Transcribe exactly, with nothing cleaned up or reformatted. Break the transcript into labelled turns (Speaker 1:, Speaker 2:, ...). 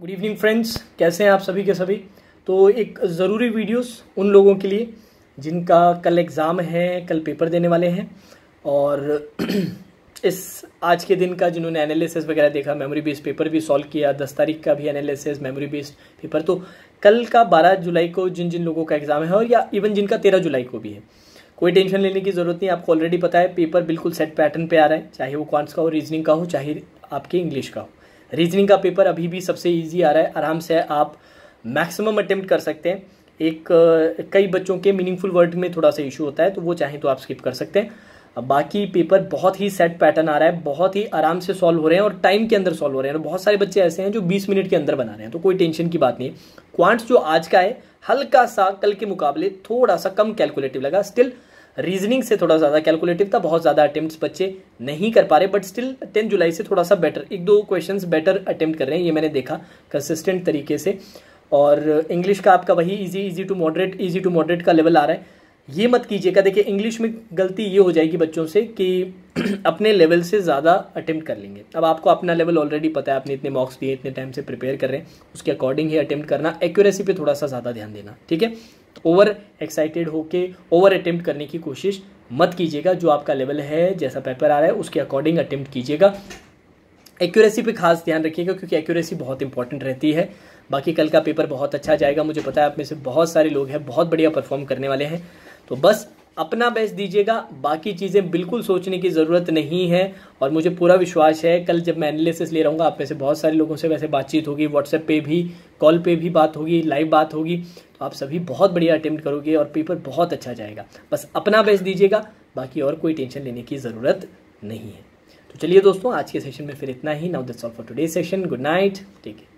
Speaker 1: Good evening friends, कैसे हैं आप सभी के सभी। तो एक ज़रूरी वीडियोस उन लोगों के लिए जिनका कल एग्ज़ाम है, कल पेपर देने वाले हैं और इस आज के दिन का जिन्होंने एनालिसिस वगैरह देखा, मेमोरी बेस्ड पेपर भी सॉल्व किया, दस तारीख का भी एनालिसिस मेमोरी बेस्ड पेपर। तो कल का बारह जुलाई को जिन जिन लोगों का एग्ज़ाम है और या इवन जिनका तेरह जुलाई को भी है, कोई टेंशन लेने की ज़रूरत नहीं। आपको ऑलरेडी पता है पेपर बिल्कुल सेट पैटर्न पे आ रहा है, चाहे वो क्वांट्स का हो, रीजनिंग का हो, चाहे आपके इंग्लिश का हो। रीजनिंग का पेपर अभी भी सबसे इजी आ रहा है, आराम से आप मैक्सिमम अटेम्प्ट कर सकते हैं। एक कई बच्चों के मीनिंगफुल वर्ड में थोड़ा सा इशू होता है, तो वो चाहें तो आप स्किप कर सकते हैं। अब बाकी पेपर बहुत ही सेट पैटर्न आ रहा है, बहुत ही आराम से सॉल्व हो रहे हैं और टाइम के अंदर सॉल्व हो रहे हैं। और बहुत सारे बच्चे ऐसे हैं जो बीस मिनट के अंदर बना रहे हैं, तो कोई टेंशन की बात नहीं है। क्वांट्स जो आज का है हल्का सा कल के मुकाबले थोड़ा सा कम कैलकुलेटिव लगा, स्टिल रीजनिंग से थोड़ा ज़्यादा कैलकुलेटिव था। बहुत ज़्यादा अटेम्प्ट्स बच्चे नहीं कर पा रहे, बट स्टिल टेन जुलाई से थोड़ा सा बेटर, एक दो क्वेश्चंस बेटर अटेम्प्ट कर रहे हैं, ये मैंने देखा कंसिस्टेंट तरीके से। और इंग्लिश का आपका वही easy easy to moderate easy to moderate का लेवल आ रहा है। ये मत कीजिएगा, देखिए इंग्लिश में गलती ये हो जाएगी बच्चों से कि अपने लेवल से ज़्यादा अटेम्प्ट कर लेंगे। अब आपको अपना लेवल ऑलरेडी पता है, आपने इतने मॉक्स दिए, इतने टाइम से प्रिपेयर कर रहे हैं, उसके अकॉर्डिंग ही अटेम्प्ट करना। एक्यूरेसी पे थोड़ा सा ज़्यादा ध्यान देना, ठीक है। ओवर एक्साइटेड होके ओवर अटेम्प्ट करने की कोशिश मत कीजिएगा। जो आपका लेवल है, जैसा पेपर आ रहा है, उसके अकॉर्डिंग अटेम्प्ट कीजिएगा। एक्यूरेसी पे खास ध्यान रखिएगा, क्योंकि एक्यूरेसी बहुत इंपॉर्टेंट रहती है। बाकी कल का पेपर बहुत अच्छा जाएगा, मुझे पता है आप में से बहुत सारे लोग हैं बहुत बढ़िया परफॉर्म करने वाले हैं। तो बस अपना बेस्ट दीजिएगा, बाकी चीज़ें बिल्कुल सोचने की ज़रूरत नहीं है। और मुझे पूरा विश्वास है कल जब मैं एनालिसिस ले रहूँगा, आप में से बहुत सारे लोगों से वैसे बातचीत होगी, व्हाट्सएप पे भी, कॉल पे भी बात होगी, लाइव बात होगी, तो आप सभी बहुत बढ़िया अटेम्प्ट करोगे और पेपर बहुत अच्छा जाएगा। बस अपना बेस्ट दीजिएगा, बाकी और कोई टेंशन लेने की ज़रूरत नहीं है। तो चलिए दोस्तों, आज के सेशन में फिर इतना ही। Now that's all for today session. Good night, take care.